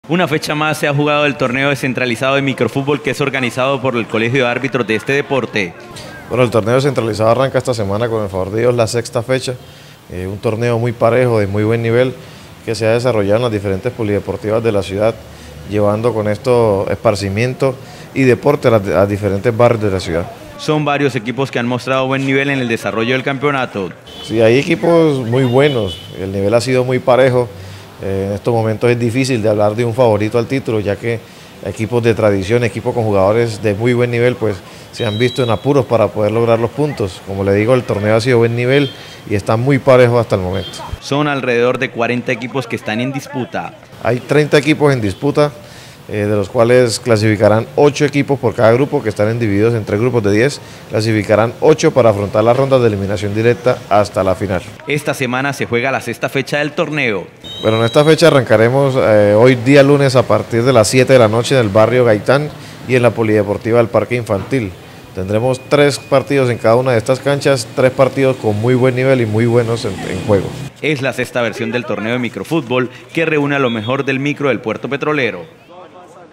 Una fecha más se ha jugado el torneo descentralizado de microfútbol que es organizado por el Colegio de Árbitros de este deporte. Bueno, el torneo descentralizado arranca esta semana con el favor de Dios la sexta fecha, un torneo muy parejo, de muy buen nivel, que se ha desarrollado en las diferentes polideportivas de la ciudad, llevando con esto esparcimiento y deporte a diferentes barrios de la ciudad. Son varios equipos que han mostrado buen nivel en el desarrollo del campeonato. Sí, hay equipos muy buenos, el nivel ha sido muy parejo. En estos momentos es difícil de hablar de un favorito al título, ya que equipos de tradición, equipos con jugadores de muy buen nivel, pues se han visto en apuros para poder lograr los puntos. Como le digo, el torneo ha sido buen nivel y está muy parejo hasta el momento. Son alrededor de 40 equipos que están en disputa. Hay 30 equipos en disputa, de los cuales clasificarán 8 equipos por cada grupo, que están divididos en 3 grupos de 10, clasificarán 8 para afrontar las rondas de eliminación directa hasta la final. Esta semana se juega la sexta fecha del torneo. Bueno, en esta fecha arrancaremos hoy día lunes a partir de las 7 de la noche en el barrio Gaitán y en la polideportiva del Parque Infantil. Tendremos 3 partidos en cada una de estas canchas, 3 partidos con muy buen nivel y muy buenos en juego. Es la sexta versión del torneo de microfútbol que reúne a lo mejor del micro del puerto petrolero.